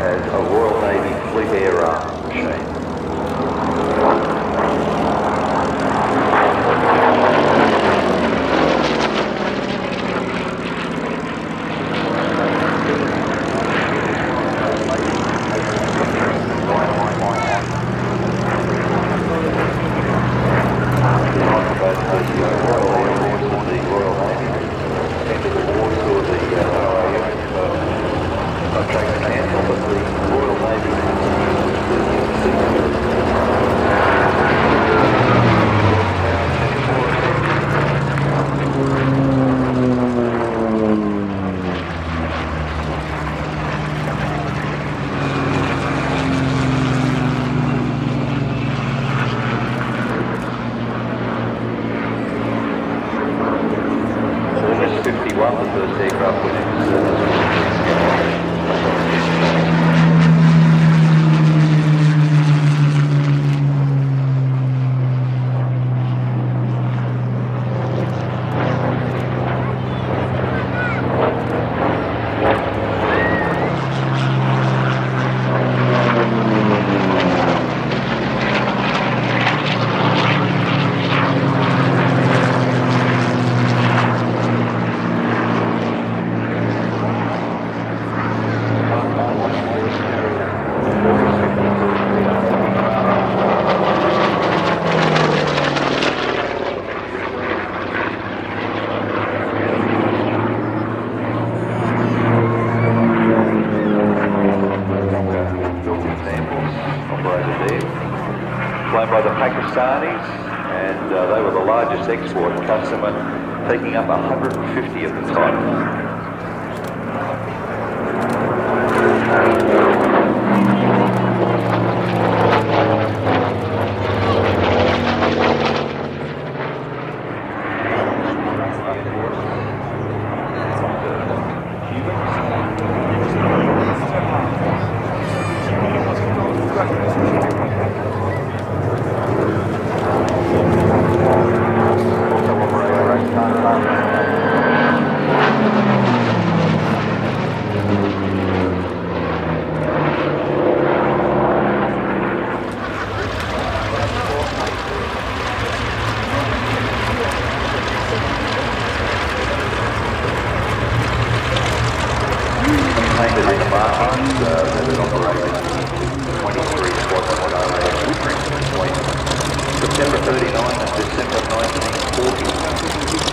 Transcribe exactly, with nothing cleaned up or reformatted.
as a Royal Navy Fleet Air Arm machine. fifty-one, the first aircraft went into service. Flown by the Pakistanis, and uh, they were the largest export customer, taking up one hundred fifty of the time. Painted in the markings uh, that had operated twenty-three squadron on O A S Woodring between September thirty-nine and December nineteen forty.